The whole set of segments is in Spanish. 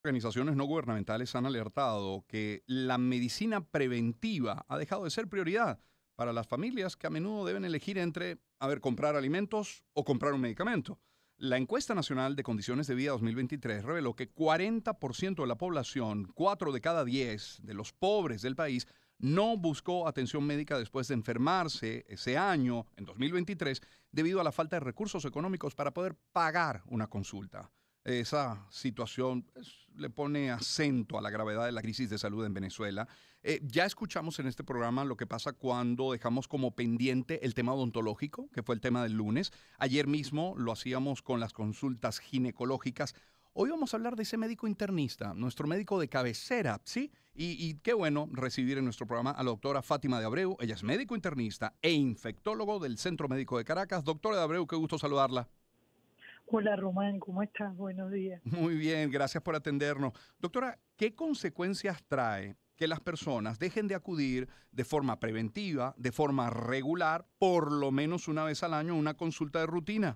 Organizaciones no gubernamentales han alertado que la medicina preventiva ha dejado de ser prioridad para las familias que a menudo deben elegir entre, comprar alimentos o comprar un medicamento. La encuesta nacional de condiciones de vida 2023 reveló que 40% de la población, 4 de cada 10 de los pobres del país, no buscó atención médica después de enfermarse ese año, en 2023, debido a la falta de recursos económicos para poder pagar una consulta. Esa situación le pone acento a la gravedad de la crisis de salud en Venezuela. Ya escuchamos en este programa lo que pasa cuando dejamos como pendiente el tema odontológico, que fue el tema del lunes. Ayer mismo lo hacíamos con las consultas ginecológicas. Hoy vamos a hablar de ese médico internista, nuestro médico de cabecera, ¿sí? Y qué bueno recibir en nuestro programa a la doctora Fátima de Abreu. Ella es médico internista e infectólogo del Centro Médico de Caracas. Doctora de Abreu, qué gusto saludarla. Hola Román, ¿cómo estás? Buenos días. Muy bien, gracias por atendernos. Doctora, ¿qué consecuencias trae que las personas dejen de acudir de forma preventiva, de forma regular, por lo menos una vez al año a una consulta de rutina?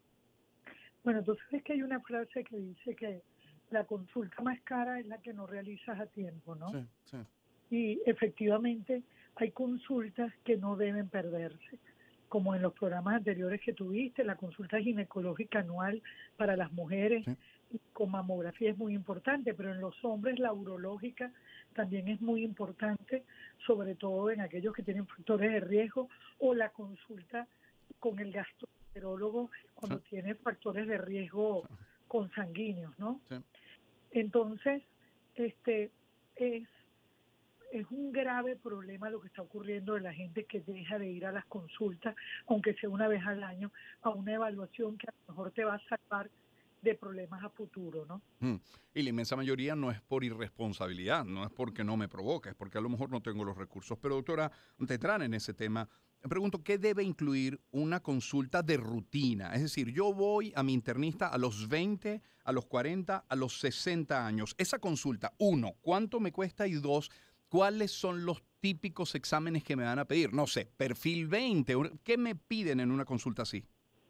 Bueno, tú sabes que hay una frase que dice que la consulta más cara es la que no realizas a tiempo, ¿no? Sí, sí. Y efectivamente hay consultas que no deben perderse, como en los programas anteriores que tuviste, la consulta ginecológica anual para las mujeres Sí. con mamografía es muy importante, pero en los hombres la urológica también es muy importante, sobre todo en aquellos que tienen factores de riesgo, o la consulta con el gastroenterólogo Sí, cuando tiene factores de riesgo consanguíneos, ¿no? sí. Entonces, este es es un grave problema lo que está ocurriendo de la gente que deja de ir a las consultas, aunque sea una vez al año, a una evaluación que a lo mejor te va a salvar de problemas a futuro, ¿no? Mm. Y la inmensa mayoría no es por irresponsabilidad, no es porque no me provoca, es porque a lo mejor no tengo los recursos. Pero doctora, te entrar en ese tema, me pregunto, ¿qué debe incluir una consulta de rutina? Es decir, yo voy a mi internista a los 20, a los 40, a los 60 años. Esa consulta, uno, ¿cuánto me cuesta? Y dos, ¿cuáles son los típicos exámenes que me van a pedir? No sé, perfil 20, ¿qué me piden en una consulta así?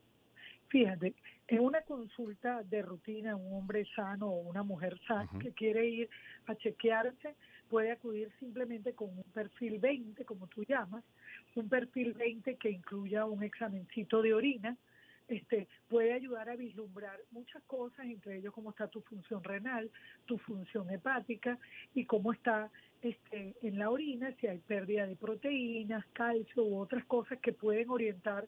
Fíjate, en una consulta de rutina, un hombre sano o una mujer sana Ujú. que quiere ir a chequearse puede acudir simplemente con un perfil 20, como tú llamas, un perfil 20 que incluya un examencito de orina. Puede ayudar a vislumbrar muchas cosas, entre ellos cómo está tu función renal, tu función hepática y cómo está en la orina, si hay pérdida de proteínas, calcio u otras cosas que pueden orientar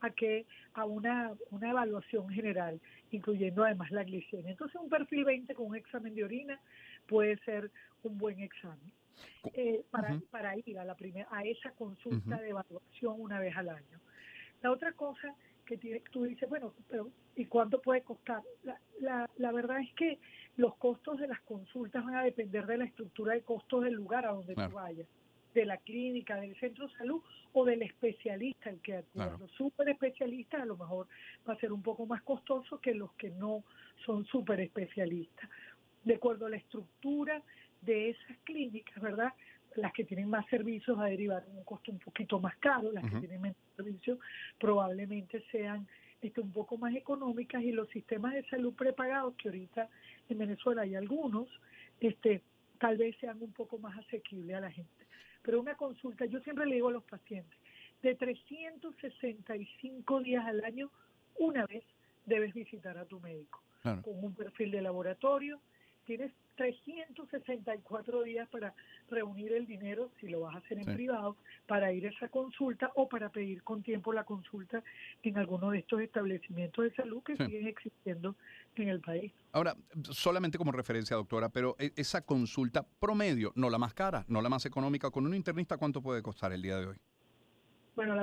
a una evaluación general, incluyendo además la glicemia. Entonces, un perfil 20 con un examen de orina puede ser un buen examen Ujú, para ir a esa consulta ujú. de evaluación una vez al año. La otra cosa tú dices, bueno, pero ¿y cuánto puede costar? La verdad es que los costos de las consultas van a depender de la estructura de costos del lugar a donde tú Claro, vayas, de la clínica, del centro de salud o del especialista al que acudas. claro. Los super especialistas a lo mejor va a ser un poco más costoso que los que no son super especialistas. De acuerdo a la estructura de esas clínicas, ¿verdad? Las que tienen más servicios va a derivar en un costo un poquito más caro, las que Ujú. tienen menos servicios probablemente sean un poco más económicas, y los sistemas de salud prepagados, que ahorita en Venezuela hay algunos, tal vez sean un poco más asequibles a la gente. Pero una consulta, yo siempre le digo a los pacientes, de 365 días al año, una vez debes visitar a tu médico Claro. con un perfil de laboratorio. Tienes 364 días para reunir el dinero, si lo vas a hacer en Sí. privado, para ir a esa consulta o para pedir con tiempo la consulta en alguno de estos establecimientos de salud que Sí. siguen existiendo en el país. Ahora, solamente como referencia, doctora, pero esa consulta promedio, no la más cara, no la más económica, con un internista, ¿cuánto puede costar el día de hoy? Bueno,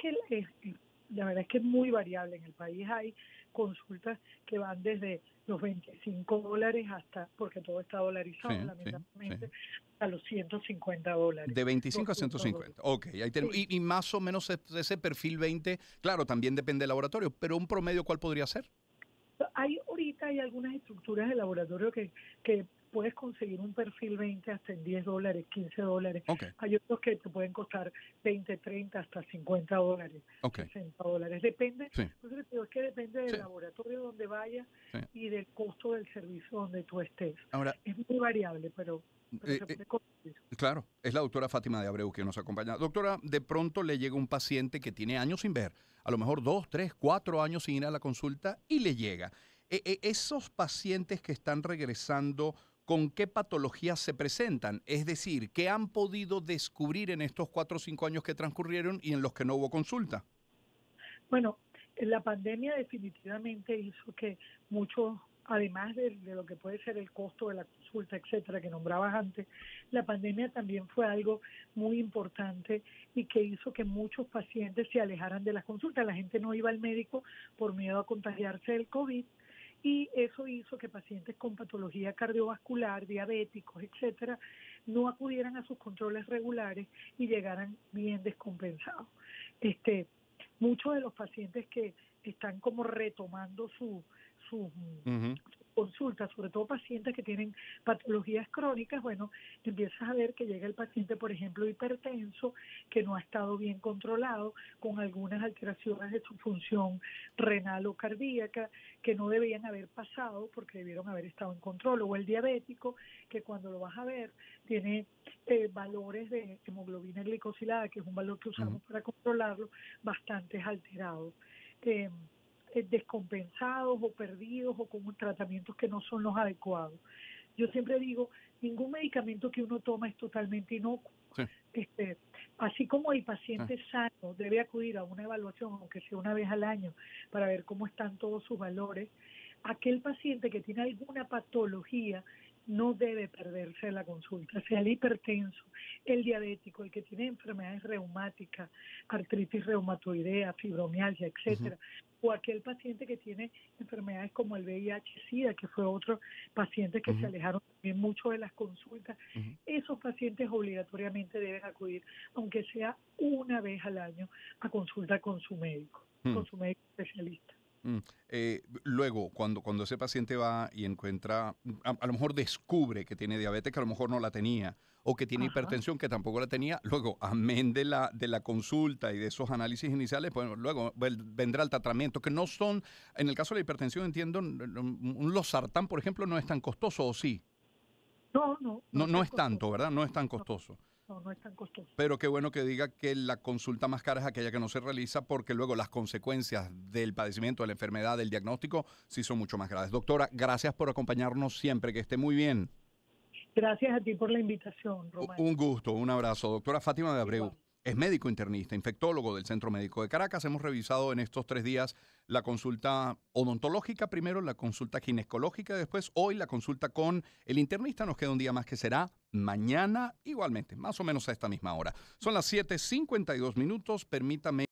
la verdad es que es muy variable. En el país hay consultas que van desde los $25 hasta, porque todo está Sí, dolarizado, sí, sí. lamentablemente, a los $150, De 25 a $200. 150. Ok, ahí tenemos. Sí. Y más o menos ese perfil 20, claro, también depende del laboratorio, pero un promedio, ¿cuál podría ser? Ahorita hay algunas estructuras de laboratorio que puedes conseguir un perfil 20 hasta en $10, $15. Ok, Hay otros que te pueden costar 20, 30, hasta $50, ok. $60. Depende, Sí, entonces es que depende del sí, laboratorio donde vayas sí. y del costo del servicio donde tú estés. Ahora, Es muy variable, pero eh, se eh, puede conseguir. claro, es la doctora Fátima de Abreu que nos acompaña. Doctora, de pronto le llega un paciente que tiene años sin ver, a lo mejor 2, 3, 4 años sin ir a la consulta y le llega. Esos pacientes que están regresando, ¿con qué patologías se presentan? Es decir, ¿qué han podido descubrir en estos 4 o 5 años que transcurrieron y en los que no hubo consulta? Bueno, la pandemia definitivamente hizo que muchos, además de lo que puede ser el costo de la consulta, etcétera, que nombrabas antes, la pandemia también fue algo muy importante y que hizo que muchos pacientes se alejaran de las consultas. La gente no iba al médico por miedo a contagiarse del COVID y eso hizo que pacientes con patología cardiovascular, diabéticos, etcétera, no acudieran a sus controles regulares y llegaran bien descompensados. Este, Muchos de los pacientes que están como retomando su Ujú, consulta, sobre todo pacientes que tienen patologías crónicas, bueno, empiezas a ver que llega el paciente, por ejemplo, hipertenso, que no ha estado bien controlado, con algunas alteraciones de su función renal o cardíaca, que no debían haber pasado porque debieron haber estado en control, o el diabético, que cuando lo vas a ver tiene valores de hemoglobina glicosilada, que es un valor que ujú, usamos para controlarlo, bastante alterados. Eh, Descompensados o perdidos o con tratamientos que no son los adecuados. Yo siempre digo, ningún medicamento que uno toma es totalmente inocuo. sí, Este, Así como el sí, paciente sano debe acudir a una evaluación, aunque sea una vez al año, para ver cómo están todos sus valores, aquel paciente que tiene alguna patología no debe perderse la consulta, sea el hipertenso, el diabético, el que tiene enfermedades reumáticas, artritis reumatoidea, fibromialgia, ujú, etcétera, o aquel paciente que tiene enfermedades como el VIH-Sida, que fue otro paciente que se ujú, alejaron también mucho de las consultas. ujú, Esos pacientes obligatoriamente deben acudir, aunque sea una vez al año, a consulta mm. con su médico especialista. Mm, luego, cuando ese paciente va y encuentra, a lo mejor descubre que tiene diabetes, que a lo mejor no la tenía, o que tiene Ajá. hipertensión, que tampoco la tenía, luego, amén de la consulta y de esos análisis iniciales, pues luego vendrá el tratamiento, que no son, en el caso de la hipertensión, entiendo, un losartán, por ejemplo, no es tan costoso, ¿o sí? No, no, no No, es no tan es costoso. tanto, ¿verdad? No es tan No, costoso. no, no es tan costoso. Pero qué bueno que diga que la consulta más cara es aquella que no se realiza porque luego las consecuencias del padecimiento, de la enfermedad, del diagnóstico, sí son mucho más graves. Doctora, gracias por acompañarnos siempre, que esté muy bien. Gracias a ti por la invitación, Román. Un gusto, un abrazo. Doctora Fátima de Abreu. Igual. Es médico internista, infectólogo del Centro Médico de Caracas. Hemos revisado en estos 3 días la consulta odontológica primero, la consulta ginecológica después, hoy la consulta con el internista. Nos queda un día más que será mañana igualmente, más o menos a esta misma hora. Son las 7:52. Permítame